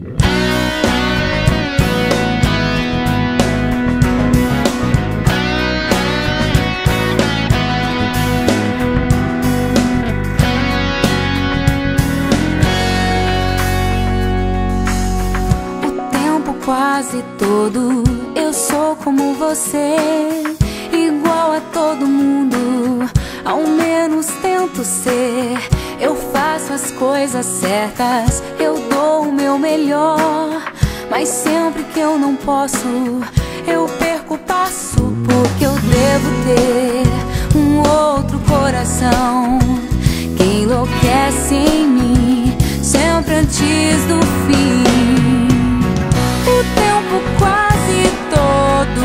Quase todo eu sou como você, igual a todo mundo, ao menos tento ser. Eu faço as coisas certas, eu dou o meu melhor, mas sempre que eu não posso, eu perco o passo, porque eu devo ter um outro coração que enlouquece em mim, sempre antes do fim. O tempo quase todo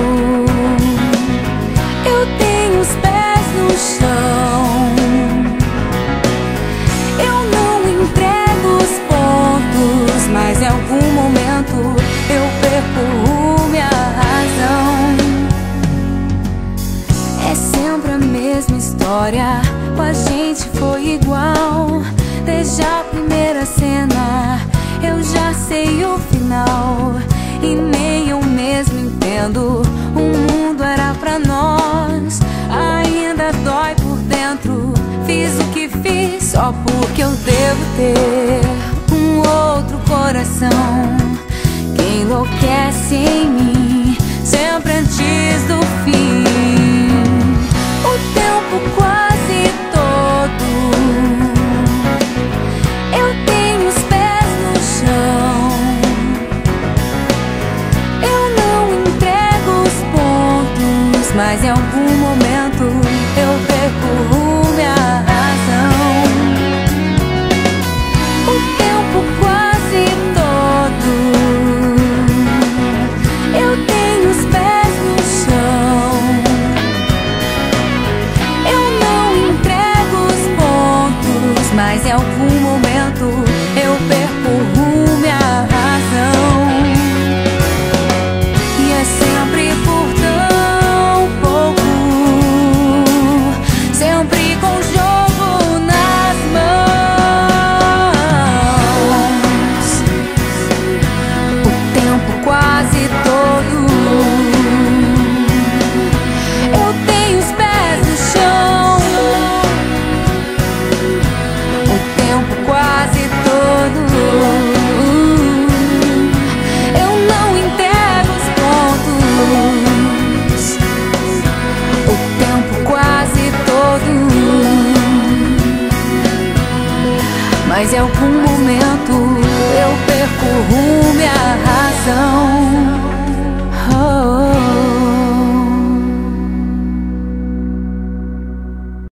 eu tenho os pés no chão. Eu não entrego os pontos, mas em algum momento eu perco minha razão. É sempre a mesma história, com a gente foi igual. Desde a primeira cena eu já sei o final, e nem eu mesmo entendo. O mundo era pra nós, ainda dói por dentro. Fiz o que fiz só porque eu devo ter um outro coração